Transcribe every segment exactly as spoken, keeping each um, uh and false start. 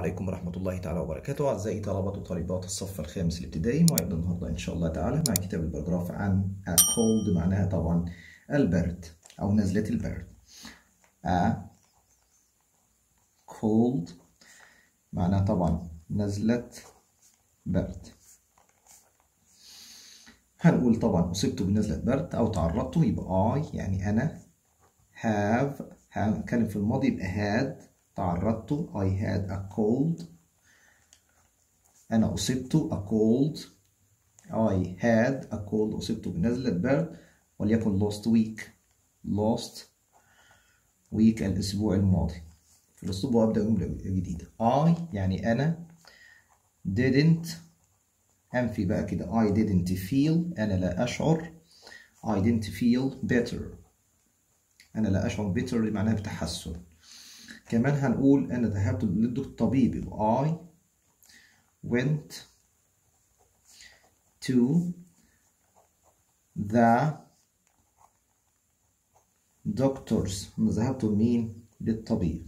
عليكم ورحمة الله تعالى وبركاته. أعزائي طلبة وطالبات الصف الخامس الابتدائي، موعدنا النهاردة إن شاء الله تعالى مع كتاب البراجراف عن a cold، معناها طبعا البرد أو نزلة البرد. a cold معناها طبعا نزلة برد. هنقول طبعا أصبت بنزلة برد أو تعرضت، يبقى I يعني أنا. have هنتكلم في الماضي يبقى had. تعرضت I had a cold. أنا أصبت a cold. I had a cold. أصبت بنزلة برد. وليكن last week. last week الأسبوع الماضي. في الأسلوب وأبدأ جملة جديدة. I يعني أنا didn't أنفي بقى كده. I didn't feel أنا لا أشعر. I didn't feel better أنا لا أشعر. better معناها بتحسن. كمان هنقول أنا ذهبت للطبيب، يبقى I went to the doctors. أنا ذهبت لمين؟ للطبيب.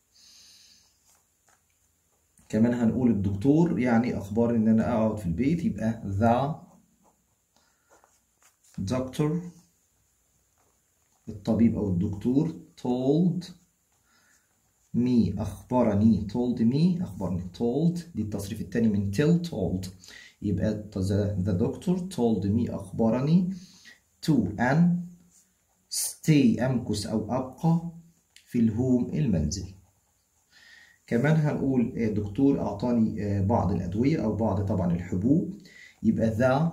كمان هنقول الدكتور يعني أخبار إن أنا أقعد في البيت، يبقى the doctor الطبيب أو الدكتور told me أخبرني. told me أخبرني. told دي التصريف الثاني من tell. told يبقى the doctor told me أخبرني to أن stay أمكث أو أبقى في الهوم المنزل. كمان هنقول الدكتور أعطاني بعض الأدوية أو بعض طبعا الحبوب، يبقى the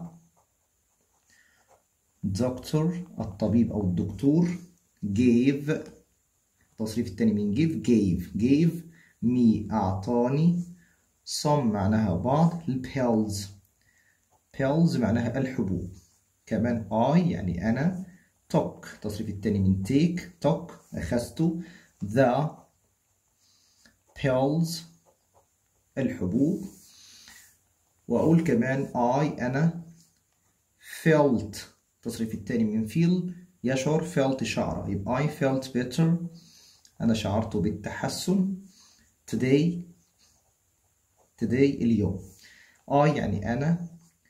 doctor الطبيب أو الدكتور gave التصريف الثاني من give gave gave me أعطاني some معناها بعض pills pills معناها الحبوب. كمان I يعني أنا took التصريف الثاني من take took أخذت the pills الحبوب. وأقول كمان I أنا felt التصريف الثاني من feel يشعر. felt شعر، يبقى I felt better أنا شعرت بالتحسن. today today اليوم. I يعني أنا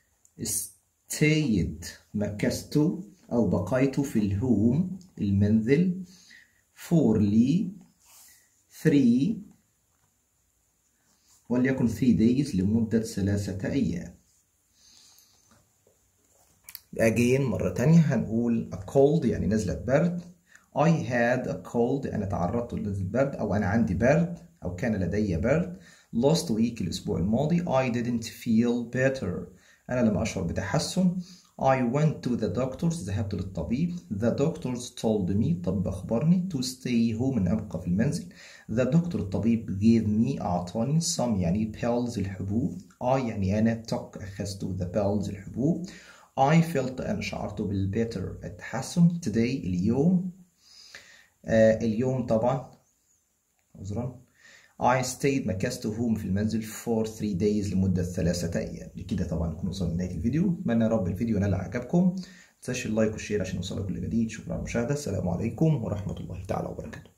stayed مكثت أو بقيت في الهوم المنزل for لي three وليكن three days لمدة ثلاثة أيام. again مرة تانية هنقول a cold يعني نزلة برد. I had a cold أنا تعرضت لنزلة برد أو أنا عندي برد أو كان لدي برد. last week الأسبوع الماضي. I didn't feel better أنا لم أشعر بتحسن. I went to the doctors ذهبت للطبيب. The doctors told me الطبيب أخبرني to stay home أن أبقى في المنزل. The doctor الطبيب gave me أعطاني some يعني pills الحبوب. I يعني أنا took أخذت the pills الحبوب. I felt أنا شعرت بالbetter التحسن. today اليوم. آه اليوم طبعا عذرا I stayed مكثت home في المنزل for three days لمدة ثلاثة أيام. بكده طبعا نكون وصلنا لنهاية الفيديو. أتمنى يا رب الفيديو ينال إعجابكم. متنساش اللايك والشير عشان يوصلك كل جديد. شكرا على المشاهدة. السلام عليكم ورحمة الله تعالى وبركاته.